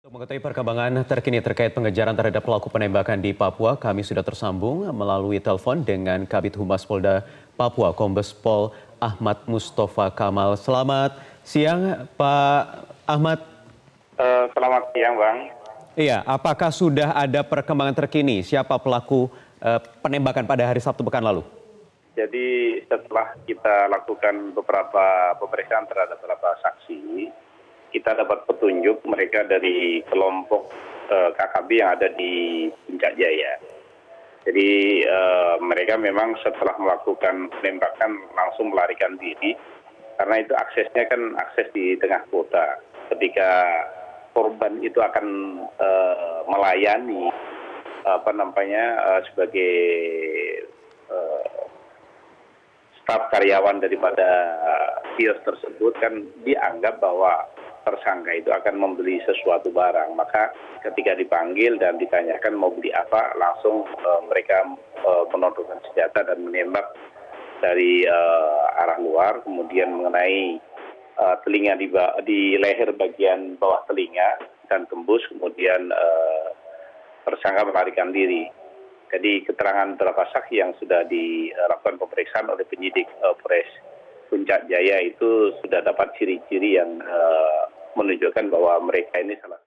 Untuk mengetahui perkembangan terkini terkait pengejaran terhadap pelaku penembakan di Papua, kami sudah tersambung melalui telepon dengan Kabid Humas Polda Papua, Kombes Pol Ahmad Mustafa Kamal. Selamat siang, Pak Ahmad. Selamat siang, Bang. Iya, apakah sudah ada perkembangan terkini? Siapa pelaku penembakan pada hari Sabtu pekan lalu? Jadi setelah kita lakukan beberapa pemeriksaan terhadap beberapa saksi, kita dapat petunjuk mereka dari kelompok KKB yang ada di Puncak Jaya. Jadi mereka memang setelah melakukan penembakan langsung melarikan diri, karena itu aksesnya kan akses di tengah kota. Ketika korban itu akan melayani sebagai staf karyawan daripada kios tersebut, kan dianggap bahwa tersangka itu akan membeli sesuatu barang. Maka ketika dipanggil dan ditanyakan mau beli apa, langsung mereka menodongkan senjata dan menembak dari arah luar, kemudian mengenai telinga di leher bagian bawah telinga dan tembus, kemudian tersangka melarikan diri. Jadi keterangan beberapa saksi yang sudah dilakukan pemeriksaan oleh penyidik Polres Puncak Jaya itu sudah dapat ciri-ciri yang menunjukkan bahwa mereka ini salah